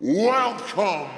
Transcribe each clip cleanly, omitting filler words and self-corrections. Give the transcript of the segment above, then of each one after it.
Welcome!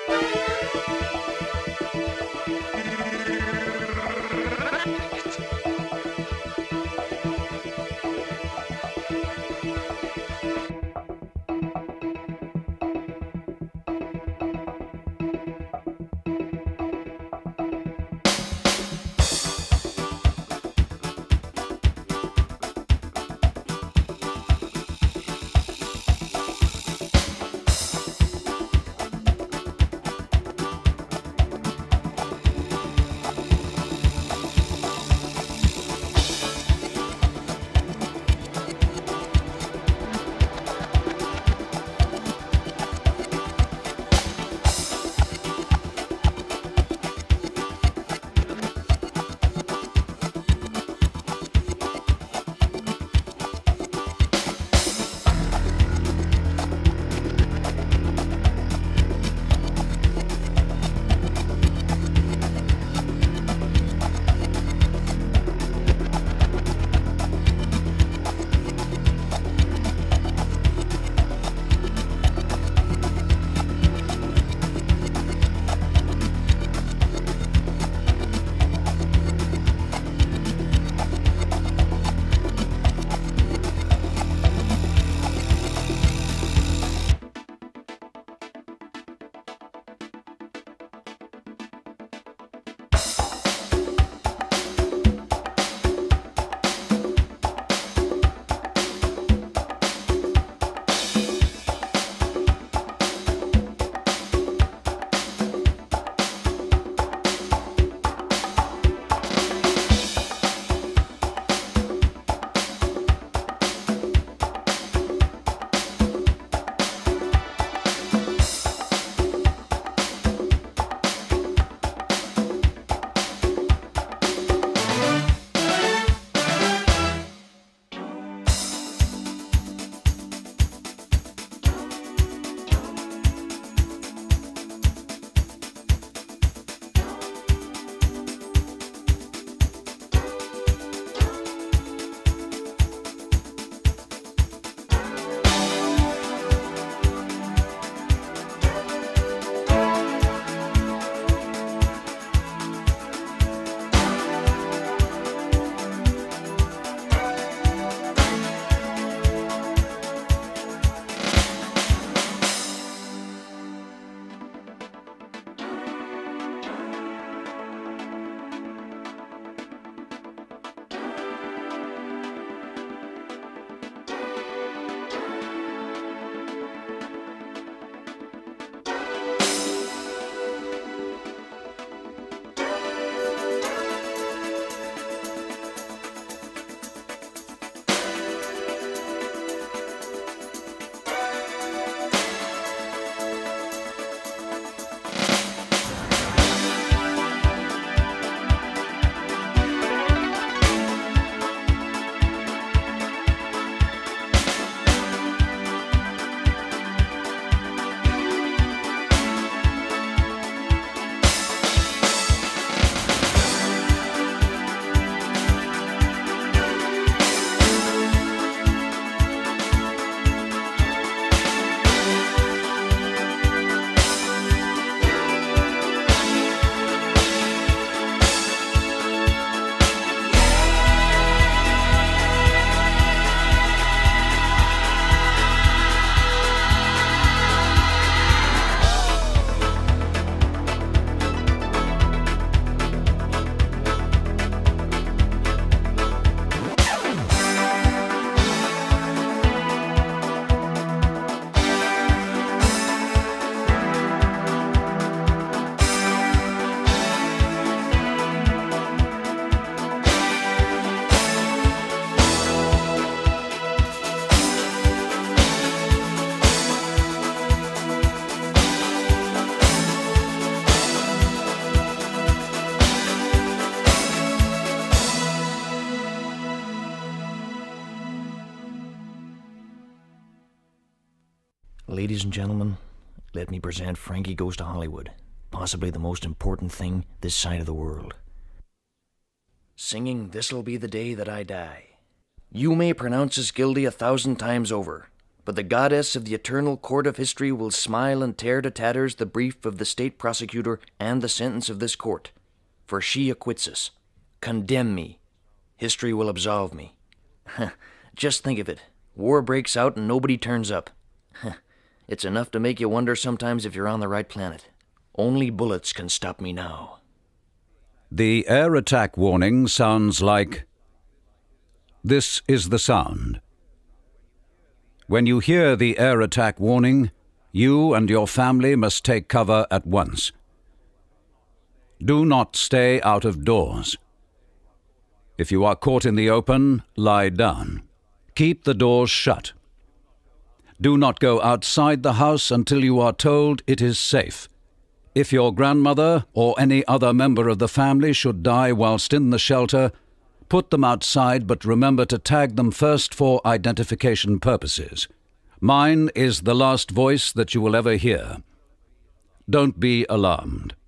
Ladies and gentlemen, let me present Frankie Goes to Hollywood, possibly the most important thing this side of the world. Singing This'll Be the Day That I Die. You may pronounce us guilty 1,000 times over, but the goddess of the eternal court of history will smile and tear to tatters the brief of the state prosecutor and the sentence of this court. For she acquits us. Condemn me. History will absolve me. Just think of it. War breaks out and nobody turns up. It's enough to make you wonder sometimes if you're on the right planet. Only bullets can stop me now. The air attack warning sounds like... This is the sound. When you hear the air attack warning, you and your family must take cover at once. Do not stay out of doors. If you are caught in the open, lie down. Keep the doors shut. Do not go outside the house until you are told it is safe. If your grandmother or any other member of the family should die whilst in the shelter, put them outside, but remember to tag them first for identification purposes. Mine is the last voice that you will ever hear. Don't be alarmed.